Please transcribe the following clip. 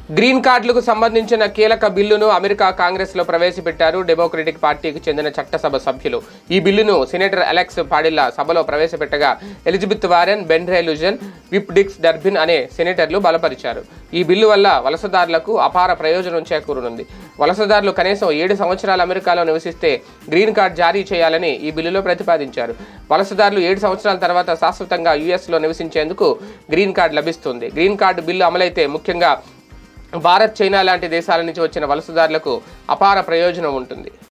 Green కార్డులకు సంబంధించిన కీలక బిల్లును అమెరికా కాంగ్రెస్లో ప్రవేశపెట్టారు డెమోక్రటిక్ పార్టీకి చెందిన చట్టసభ సభ్యులు. ఈ బిల్లును సెనేటర్ అలెక్స్ పాడిల్లా సభలో ప్రవేశపెట్టగా Elizabeth Warren, Ben Ray Lujan, whip Dick Durbin అనే సెనేటర్లు బలపరిచారు. ఈ బిల్లు వల్ల వలసదారులకు అపార ప్రయోజనం చేకూరనుంది. వలసదారులు కనీసం 7 సంవత్సరాలు అమెరికాలో నివసిస్తే గ్రీన్ కార్డు జారీ చేయాలని ఈ బిల్లులో ప్రతిపాదించారు. వలసదారులు 7 సంవత్సరాల తర్వాత శాశ్వతంగా యుఎస్లో నివసించేందుకు గ్రీన్ కార్డు లభిస్తుంది. గ్రీన్ కార్డు బిల్లు అమలైతే ముఖ్యంగా భారత్, చైనా లాంటి దేశాల నుంచి వచ్చిన వలసదారులకు అపార ప్రయోజనం ఉంటుంది.